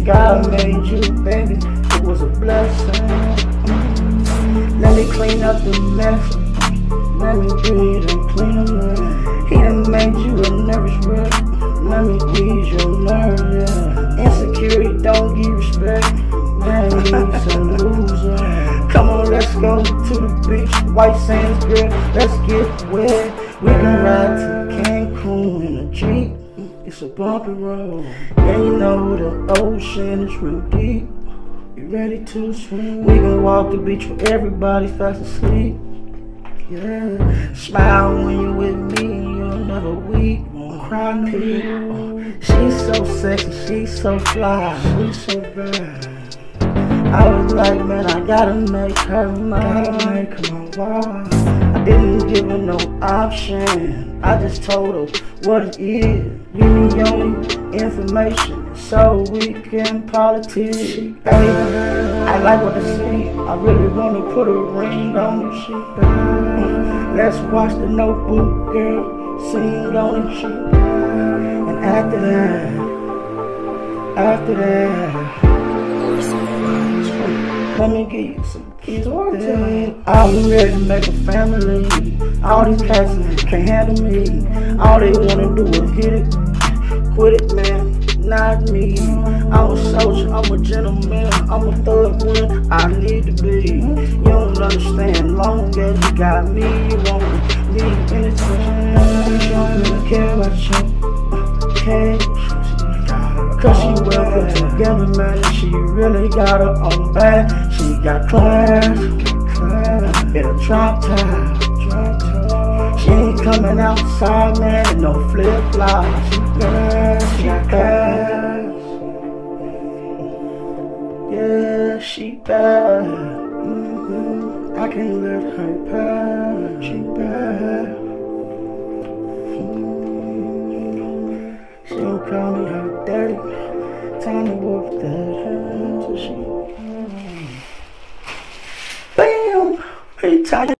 God made you, baby, it was a blessing. Let me clean up the mess. Let me breathe and clean them. He done made you a nervous wreck. Let me ease your nerves, yeah. Insecurity don't give respect. Man, he's a loser. Come on, let's go to the beach. White sands, girl, let's get wet. We can ride to Cancun in a Jeep. It's a bumpy road. Yeah, you know the ocean is real deep. You ready to swim? We can walk the beach where everybody's fast asleep. Yeah, smile when you're with me, you'll never weep, won't cry no more. She's so sexy, she's so fly, she's so bad. I was like, man, I gotta make her mine, gotta make her my wife. I didn't give her no option, I just told her what it is. Give me your information so we can politic. Hey, I like what I see, I really wanna put a ring on you. Let's watch The Notebook, girl, sing on it. And after that, let me give you some kids. I'm ready to make a family. All these cats can't handle me. All they wanna do is hit it, quit it, man. Not me. I'm a soldier, I'm a gentleman, I'm a thug when I need to be. You don't understand, long as you got me, you want me in the touch. You don't really care about you, okay? Cause she well put together, man. She really got her own bag. She got class, in a drop top. She ain't coming outside, man, in no flip-flops. She bad, yeah, she bad. I can't let her pass. She bad. She don't call me her daddy. Time to whoop that hand till she. Bam! Hey, tired.